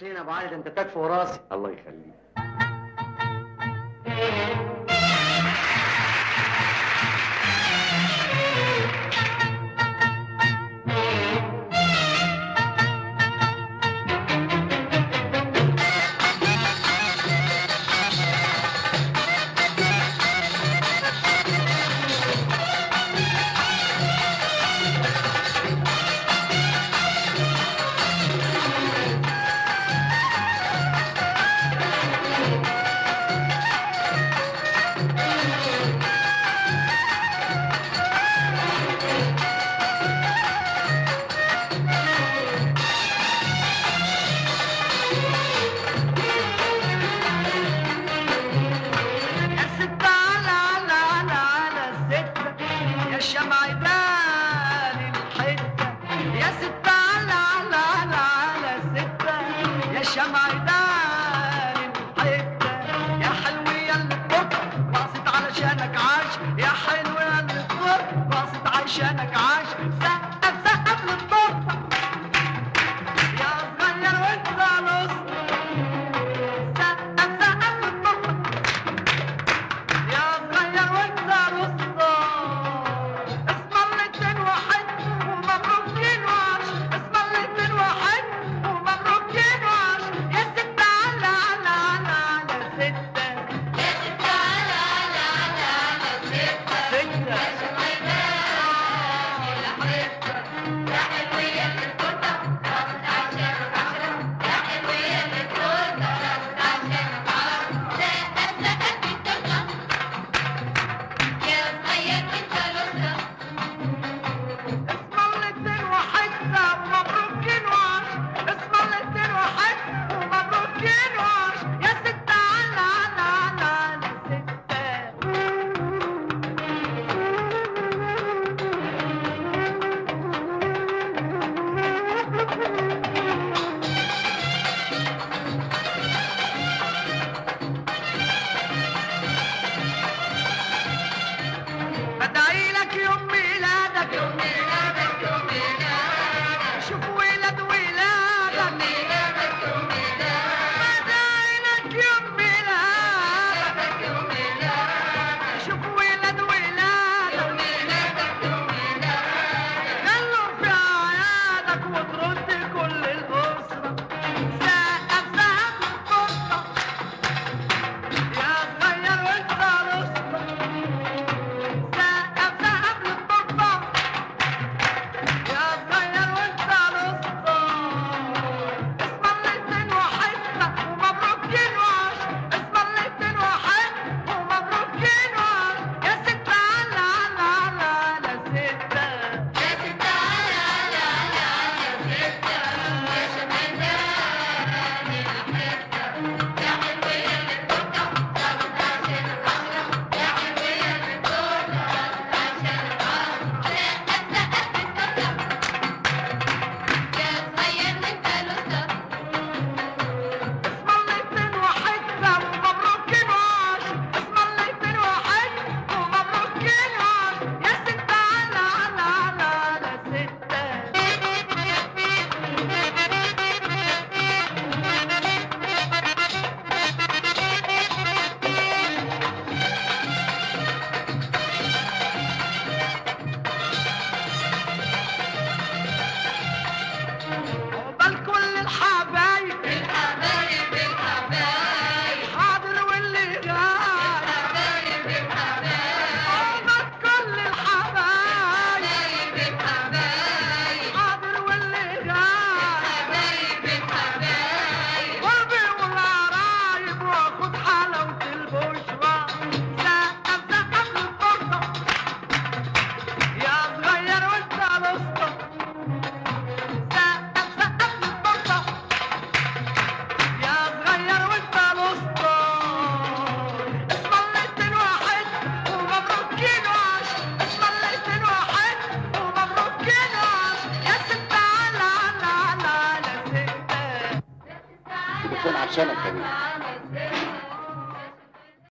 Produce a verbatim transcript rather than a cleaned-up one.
فين يا ابو علي؟ ده انت تكفي وراسي. الله يخليك. عشانك عاش سقف سقف للطرطة يا صغير وانت نص سقف سقف للطرطة يا صغير وانت نص اسم الاتنين واحد ومبروكين وعش اسم الاتنين واحد ومبروكين وعش يا ستة على على على على ستة يا ستة على على على على ستة ستة بدعي لك يوم ميلادك يوم ميلادك يوم ميلادك شوف ولاد ولادك ميلادك يوم ميلادك بدعي لك يوم ميلادك يوم ميلادك شوف ولاد ولادك يوم ميلادك يوم ميلادك خلوا في أعيادك وترد كل الأسرة سقف سقف للطرطة يا صغير وانت نص عشانك كمان.